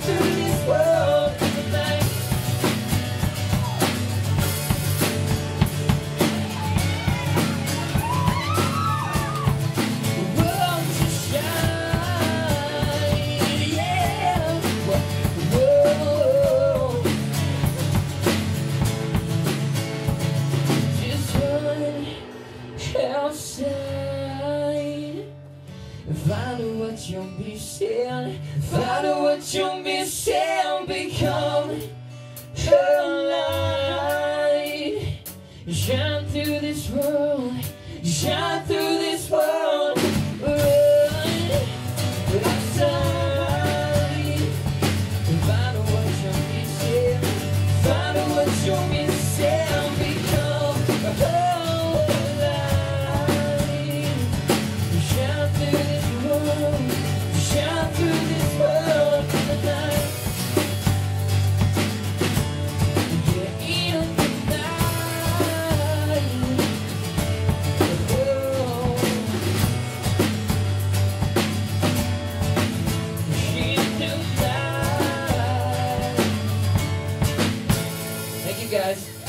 through this world tonight. The world to shine, yeah. Whoa. Just run outside. Find out what you're missing. Find out what you're missing. Become a light. Shine through this world. Shine through this world. Run outside. Find out what you're missing. Find out what you're missing. Become a light. Shine through this world. Shine through this world tonight. Yeah, in the night. Oh, in the night. Thank you guys.